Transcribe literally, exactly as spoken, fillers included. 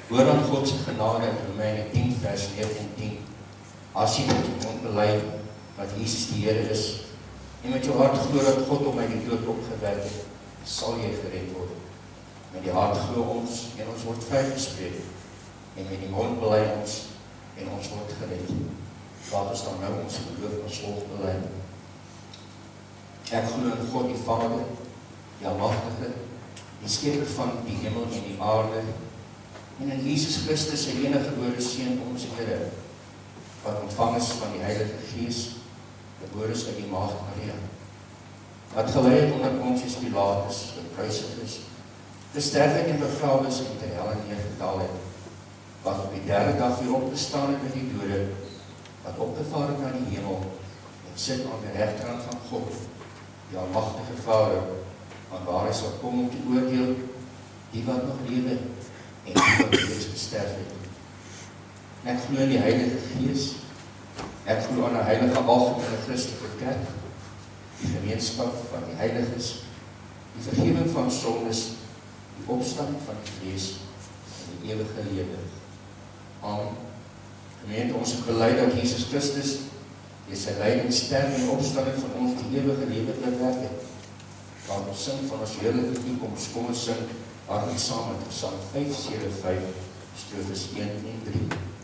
Hoor aan God se genade in Romeine tien vers negen en tien. As jy met jou mond bely dat Jesus die Here is, en met jou hart glo dat God hom uit die dood opgewek het, sal jy gered word. Met die hart glo ons en ons word vrygespreek, en met die mond bely ons en ons word gered. Laat ons dan nou ons geloof as volg bely. Ek glo in God die Vader, die Almagtige, die skepper van die hemel en die aarde, en in Jesus Christus, sy enige gebore Seun, ons Here, wat ontvang is van die Heilige Gees, gebore is uit die Maagd Maria, wat gelei het onder Pontius Pilatus, gekruisig is, gesterf het en begrawe is en ter helle neergedaal het, wat op die derde dag weer opgestaan het uit die dode, wat opgevaar het na die hemel, en sit aan die regterhand van God, die Almagtige Vader, van waar hy sal kom om te oordeel, die wat nog lewe, en die wat reeds gesterf het. Ek glo in die Heilige Gees, ek glo aan 'n heilige algemene Christelike kerk, die gemeenskap van die heiliges, die vergifnis van sondes, die opstanding van die vlees en die ewige lewe. Amen. Gemeente, ons het bely dat Jesus Christus deur sy lyding, sterf en opstanding van ons die ewige lewe bewerk het. Laat ons sing van ons heerlike toekoms, kom ons sing, waar ons saam met Psalm vyf sewe vyf, strofes een en drie.